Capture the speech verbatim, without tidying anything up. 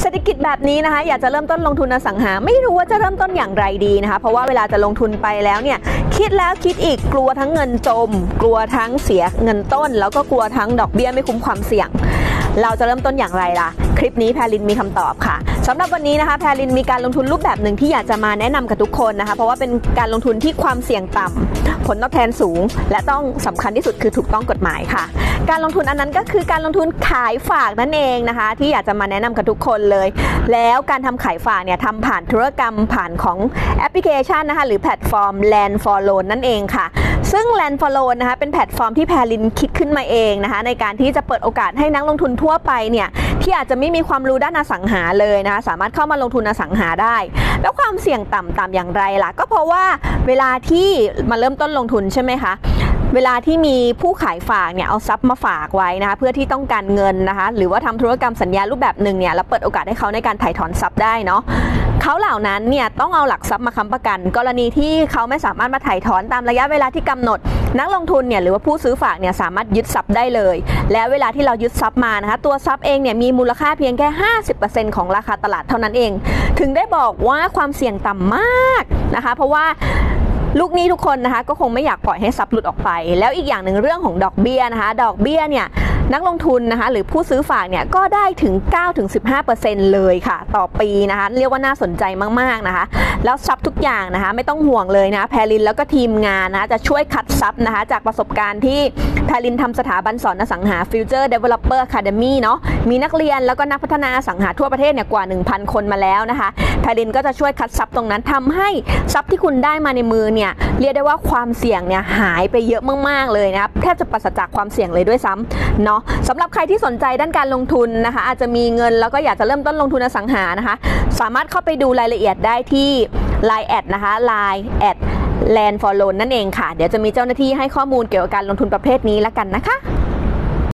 เศรษฐกิจแบบนี้นะคะอยากจะเริ่มต้นลงทุนอสังหาไม่รู้ว่าจะเริ่มต้นอย่างไรดีนะคะเพราะว่าเวลาจะลงทุนไปแล้วเนี่ยคิดแล้วคิดอีกกลัวทั้งเงินจมกลัวทั้งเสียเงินต้นแล้วก็กลัวทั้งดอกเบี้ยไม่คุ้มความเสี่ยงเราจะเริ่มต้นอย่างไรล่ะคลิปนี้แพรลินมีคำตอบค่ะสำหรับวันนี้นะคะแพรลินมีการลงทุนรูปแบบหนึ่งที่อยากจะมาแนะนำกับทุกคนนะคะเพราะว่าเป็นการลงทุนที่ความเสี่ยงต่ำผลตอบแทนสูงและต้องสำคัญที่สุดคือถูกต้องกฎหมายค่ะการลงทุนอันนั้นก็คือการลงทุนขายฝากนั่นเองนะคะที่อยากจะมาแนะนำกับทุกคนเลยแล้วการทำขายฝากเนี่ยทำผ่านธุรกรรมผ่านของแอปพลิเคชันนะคะหรือแพลตฟอร์ม Land for Loan นั่นเองค่ะซึ่ง Land for Loan นะคะเป็นแพลตฟอร์มที่แพรลินคิดขึ้นมาเองนะคะในการที่จะเปิดโอกาสให้นักลงทุนทั่วไปเนี่ยที่อาจจะไม่มีความรู้ด้านอสังหาเลยนะคะสามารถเข้ามาลงทุนอสังหาได้แล้วความเสี่ยงต่ำต่ำอย่างไรล่ะก็เพราะว่าเวลาที่มาเริ่มต้นลงทุนใช่ไหมคะเวลาที่มีผู้ขายฝากเนี่ยเอาทรัพย์มาฝากไว้นะคะเพื่อที่ต้องการเงินนะคะหรือว่าทำธุรกรรมสัญญารูปแบบหนึ่งเนี่ยแล้วเปิดโอกาสให้เขาในการถ่ายถอนทรัพย์ได้เนาะเขาเหล่านั้นเนี่ยต้องเอาหลักทรัพย์มาค้ำประกันกรณีที่เขาไม่สามารถมาถ่ายถอนตามระยะเวลาที่กำหนดนักลงทุนเนี่ยหรือว่าผู้ซื้อฝากเนี่ยสามารถยึดทรัพย์ได้เลยและเวลาที่เรายึดทรัพย์มานะคะตัวทรัพย์เองเนี่ยมีมูลค่าเพียงแค่ ห้าสิบเปอร์เซ็นต์ ของราคาตลาดเท่านั้นเองถึงได้บอกว่าความเสี่ยงต่ำมากนะคะเพราะว่าลูกหนี้ทุกคนนะคะก็คงไม่อยากปล่อยให้ทรัพย์หลุดออกไปแล้วอีกอย่างหนึ่งเรื่องของดอกเบี้ยนะคะดอกเบี้ยเนี่ยนักลงทุนนะคะหรือผู้ซื้อฝากเนี่ยก็ได้ถึง เก้าถึงสิบห้าเปอร์เซ็นต์ เลยค่ะต่อปีนะคะเรียกว่าน่าสนใจมากๆนะคะแล้วทรัพย์ทุกอย่างนะคะไม่ต้องห่วงเลยนะแพรลินแล้วก็ทีมงานนะคะจะช่วยคัดทรัพย์นะคะจากประสบการณ์ที่แพรลินทำสถาบันสอนอสังหา Future Developer Academy เนาะมีนักเรียนแล้วก็นักพัฒนาอสังหาทั่วประเทศเนี่ยกว่า หนึ่งพัน คนมาแล้วนะคะแพรลินก็จะช่วยคัดทรัพย์ตรงนั้นทำให้ทรัพย์ที่คุณได้มาในมือเนี่ยเรียกได้ว่าความเสี่ยงเนี่ยหายไปเยอะมากๆเลยนะครับแทบจะปราศจากความเสี่ยงเลยด้วยซ้ำเนาะสำหรับใครที่สนใจด้านการลงทุนนะคะอาจจะมีเงินแล้วก็อยากจะเริ่มต้นลงทุนอสังหานะคะสามารถเข้าไปดูรายละเอียดได้ที่ ไลน์ แอดนะคะ ไลน์ แอด Land for Loan นั่นเองค่ะเดี๋ยวจะมีเจ้าหน้าที่ให้ข้อมูลเกี่ยวกับการลงทุนประเภทนี้แล้วกันนะคะ